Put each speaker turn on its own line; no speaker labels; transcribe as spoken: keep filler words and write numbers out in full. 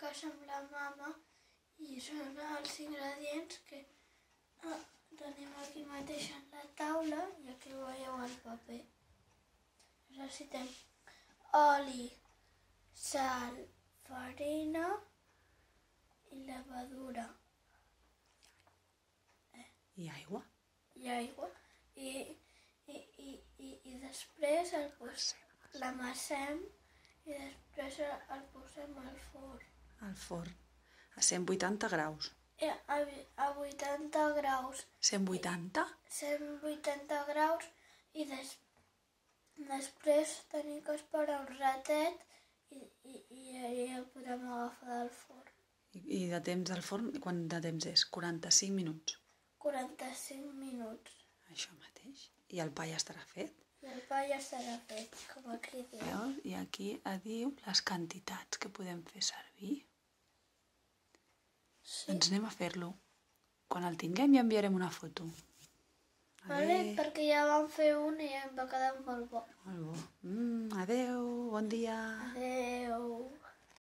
casa amb la mama i són els ingredients que ah, tenim aquí mateix en la taula i aquí veieu el paper. Necessitem oli, sal, farina i levadura. Eh.
I aigua.
I aigua. I, i, i, i, i després el pos, l'amassem i després el posem al forn.
Al forn. A cent vuitanta graus.
A, a vuitanta graus.
cent vuitanta?
cent vuitanta graus i des, després tenim que esperar un ratet i, i, i ja el podem agafar del forn.
I, I de temps del forn, quant de temps és? quaranta-cinc minuts?
quaranta-cinc minuts.
Això mateix. I el pa ja estarà fet?
I el pa ja estarà fet, com aquí diu.
Veus? I aquí diu les quantitats que podem fer servir.
Sí.
Doncs anem a fer-lo. Quan el tinguem ja enviarem una foto.
Vale, perquè ja vam fer un i em va quedar molt bo.
Molt bo. Mm, adeu, bon dia.
Adeu.